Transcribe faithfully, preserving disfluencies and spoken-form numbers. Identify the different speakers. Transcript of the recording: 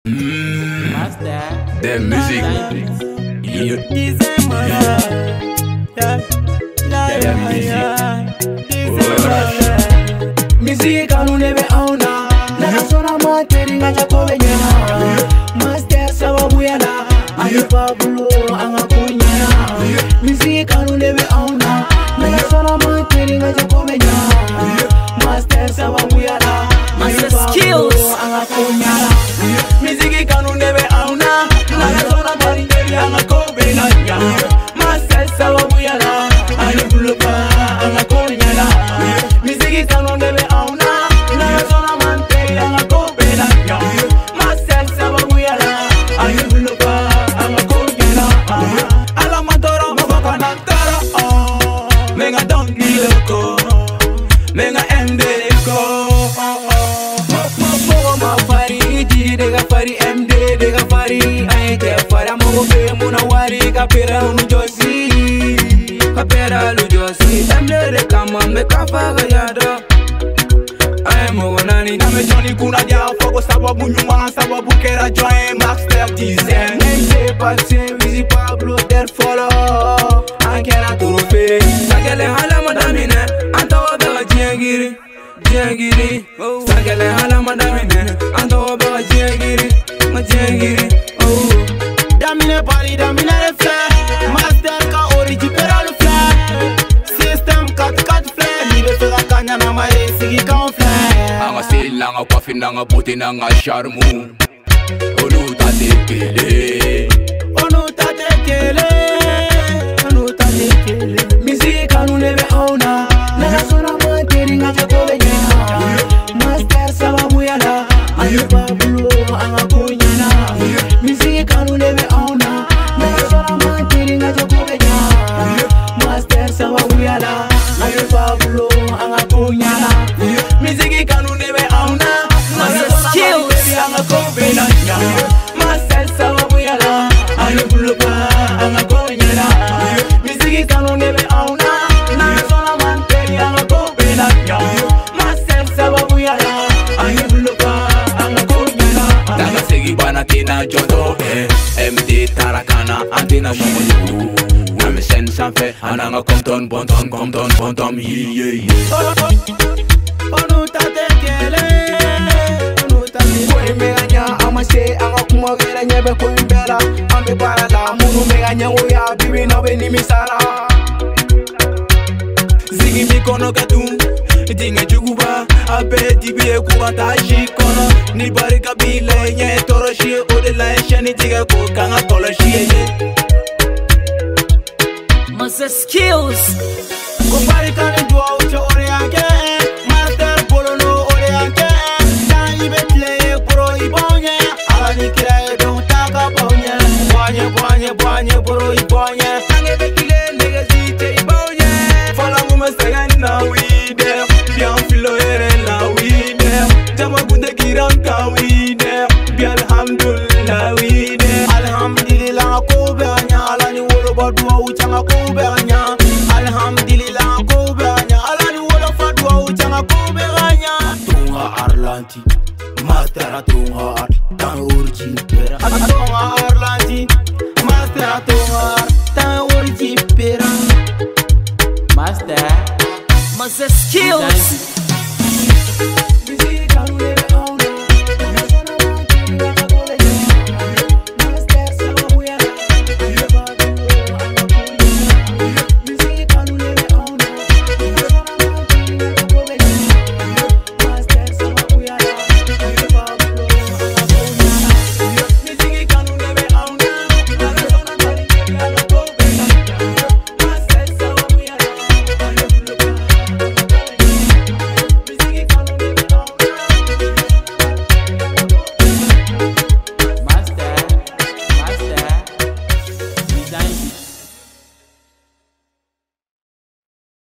Speaker 1: Mmh. Des musiques. Yeah. Yeah, musique.
Speaker 2: Musique anu nebe auna. Na sona materi ngacha kobe nyana. Master sababu yana. Ayo Pablo anga kunyana. Musique anu nebe auna. Na sona materi ngacha kobe nyana. Master sababu yana. Ayo Pablo anga kunyana. Musique anu nebe auna. Na sona materi anga kobe nyana. Master sababu yana. Ayo Pablo anga kunyana. Musique anu nebe auna. Na sona materi anga kobe nyana. Master sababu yana. Ayo Pablo anga kunyana. Ala madora mabaka nantara. Menga don't need a go. Menga M D go. Ma fari di dega fari M D dega fari ai te fara mo be muna wari kapera lu josi kapera lu josi M D de kama me kafa ga yada ai mo nani na me joni kuna dia fogo sababu nyuma sababu kera join max thirty cent nje passe visi Pablo der follow ankera turufe sagele hala madamine antawa be jengiri jengiri sagele hala madamine antawa be jengiri ma jengiri oh damine pali damine refle master ka origi peral fle system kat kat fle ni be fera kanya na mare sigi kan fle
Speaker 1: anga sila nga kwafi nga puti nga charmu onu tatekele
Speaker 2: onu tatekele onu tatekele musique anu nebe auna na sona materi ngacha kobe nyana master sababu yana ayo Pablo anga kunyana musique anu nebe auna na sona materi ngacha kobe nyana master sababu yana ayo Pablo anga kunyana musique anu nebe auna na sona materi anga kobe nyana master sababu yana ayo Pablo anga kunyana musique anu nebe auna na sona materi anga kobe nyana master sababu yana ayo Pablo anga kunyana
Speaker 1: daga segi bana kina jodo eh M D tarakana antina shumu na me sen sanfe ananga komton bonton komton bonton yeah yeah
Speaker 2: onu tatekele onu tatekele me ganya amase anga kuma gera nyebe ko imbera ambe para la munu me ganya oya bibi no be ni misara zigi mikono kadum dinga juguba abe dibi ekuba tashi kono ni bari kabile nye toroshi odela shani diga ko kanga toloshi ye
Speaker 3: Moses Skills.